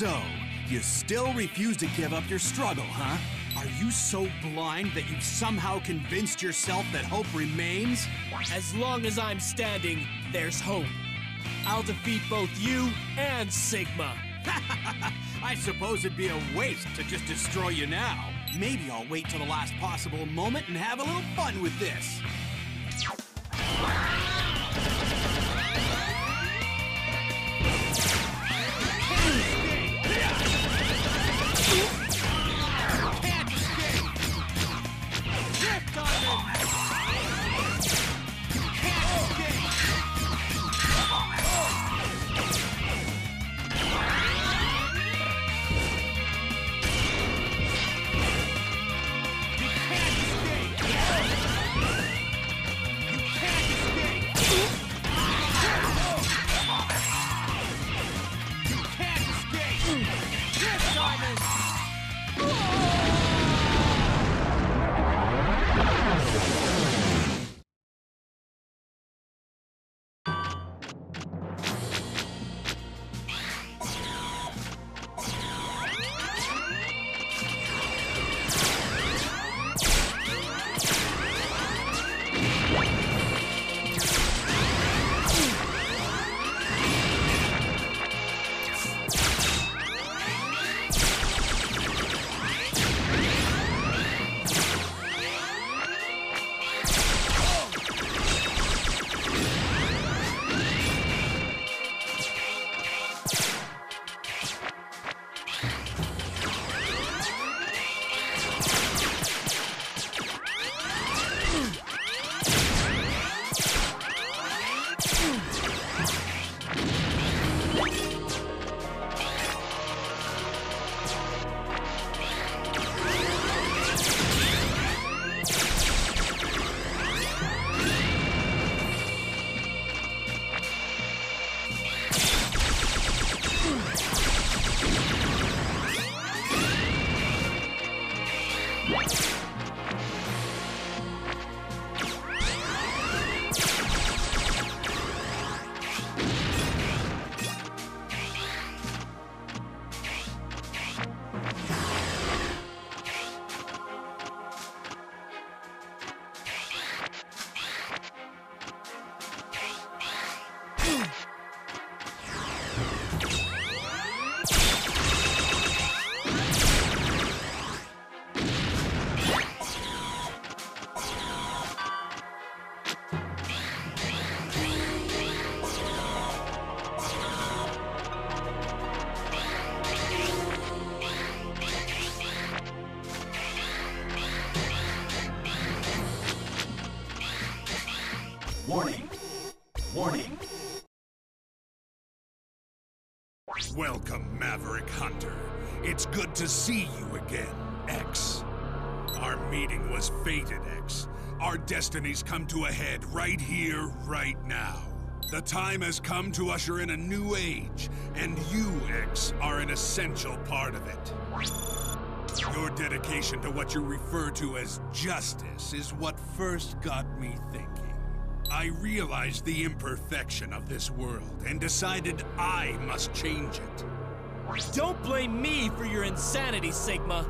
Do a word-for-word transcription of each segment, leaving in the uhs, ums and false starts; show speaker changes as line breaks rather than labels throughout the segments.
So, you still refuse to give up your struggle, huh? Are you so blind that you've somehow convinced yourself that hope remains?
As long as I'm standing, there's hope. I'll defeat both you and Sigma.
I suppose it'd be a waste to just destroy you now. Maybe I'll wait till the last possible moment and have a little fun with this.
Warning! Warning!
Welcome, Maverick Hunter. It's good to see you again, X. Our meeting was fated, X. Our destinies come to a head right here, right now. The time has come to usher in a new age, and you, X, are an essential part of it. Your dedication to what you refer to as justice is what first got me thinking. I realized the imperfection of this world and decided I must change it.
Don't blame me for your insanity, Sigma.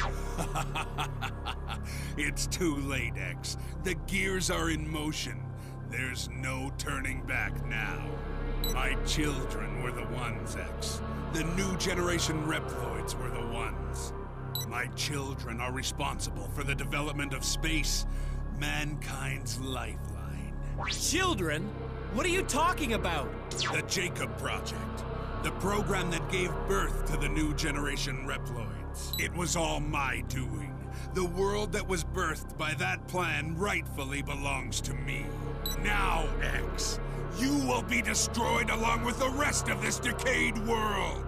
It's too late, X. The gears are in motion. There's no turning back now. My children were the ones, X. The new generation Reploids were the ones. My children are responsible for the development of space, mankind's lifeline.
Children? What are you talking about?
The Jacob Project. The program that gave birth to the new generation Reploids. It was all my doing. The world that was birthed by that plan rightfully belongs to me. Now, X, you will be destroyed along with the rest of this decayed world!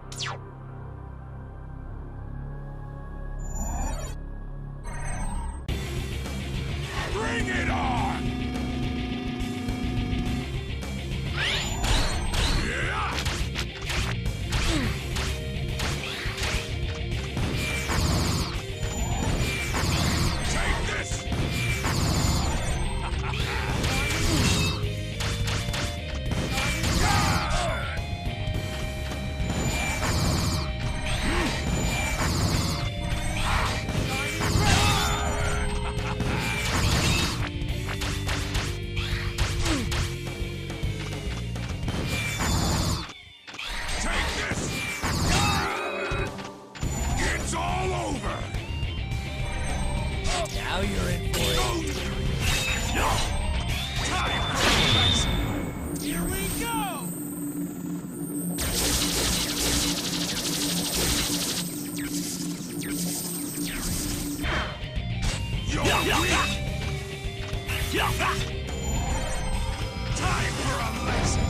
Bring it on!
Now you're in for it. Here we go!
Time for a lesson!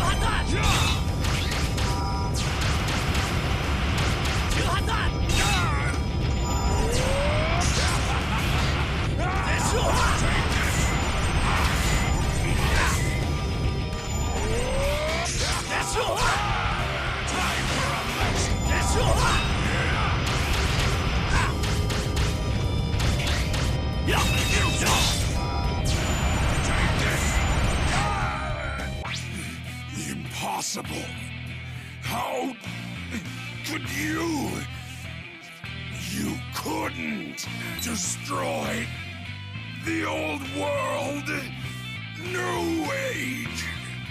Impossible! How could you? You couldn't destroy the old world! New Age!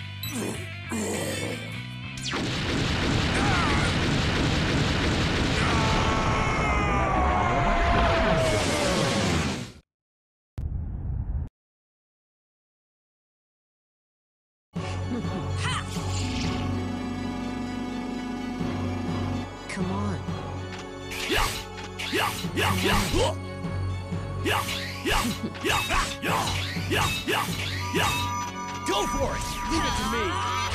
Come on.
Go for it! Leave it to me!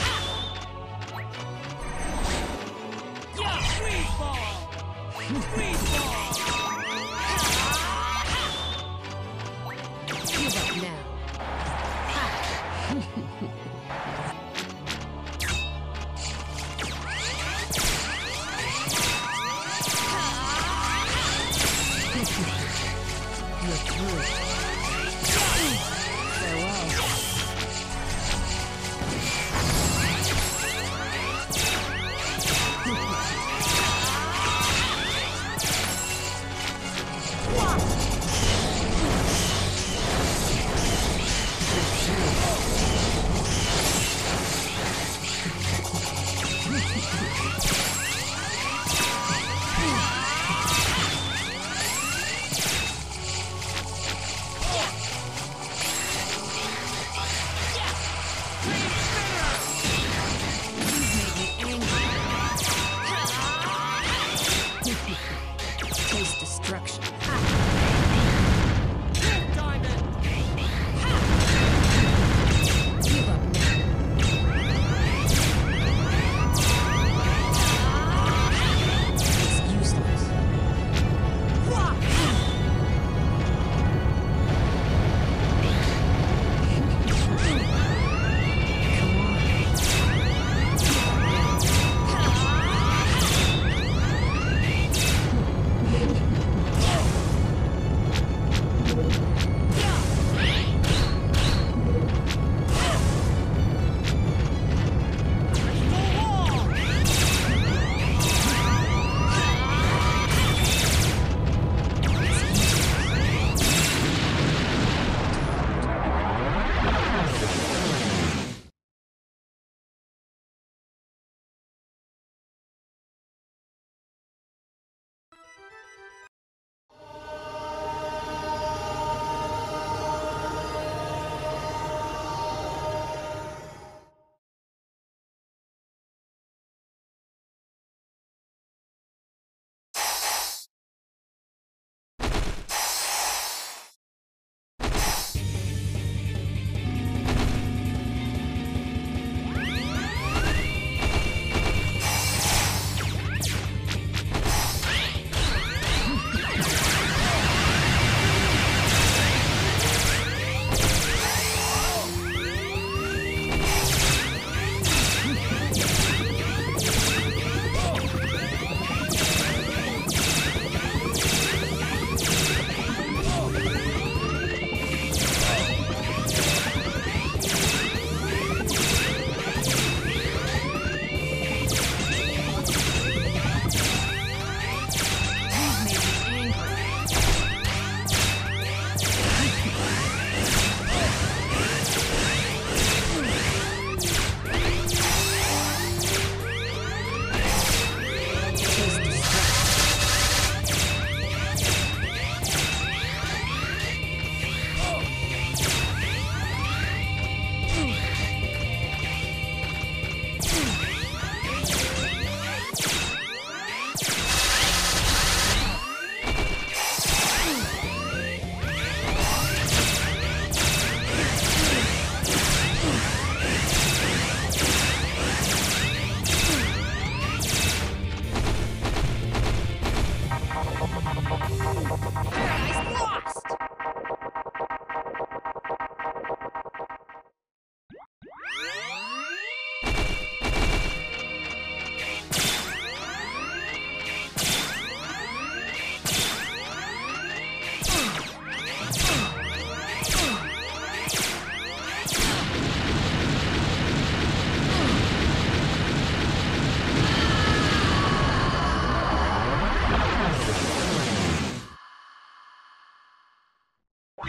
Yeah, sweet ball! Sweet ball!
Give up now. You're through. Farewell.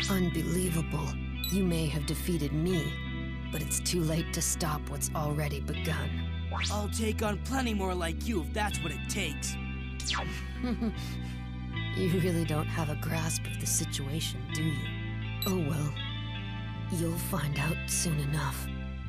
Unbelievable. You may have defeated me, but it's too late to stop what's already begun.
I'll take on plenty more like you if that's what it takes.
You really don't have a grasp of the situation, do you? Oh well. You'll find out soon enough.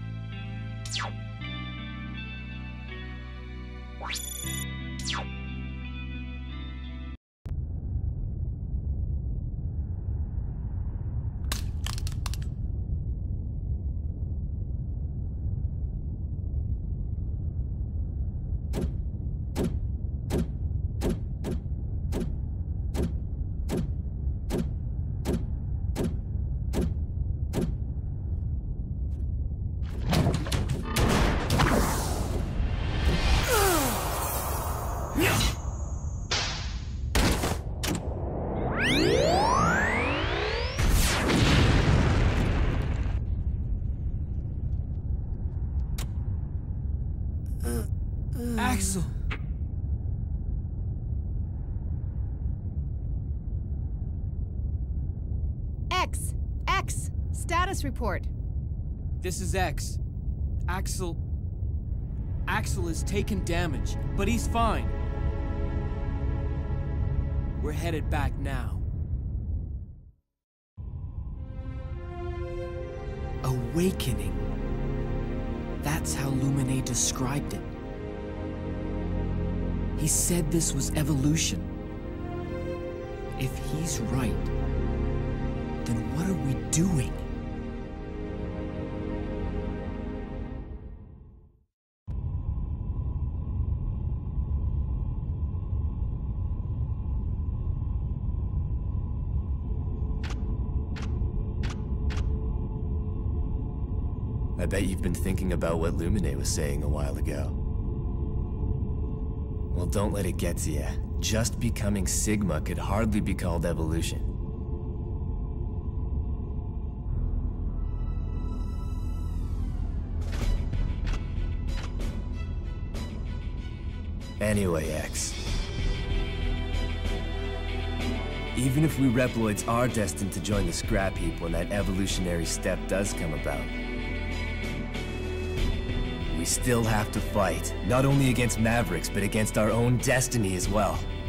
Axel!
X! X! Status report.
This is X. Axel... Axel has taken damage, but he's fine. We're headed back now. Awakening. That's how Lumine described it. He said this was evolution. If he's right, then what are we doing?
I bet you've been thinking about what Lumine was saying a while ago. Well, don't let it get to you. Just becoming Sigma could hardly be called evolution. Anyway, X. Even if we Reploids are destined to join the scrap heap when that evolutionary step does come about, we still have to fight, not only against Mavericks, but against our own destiny as well.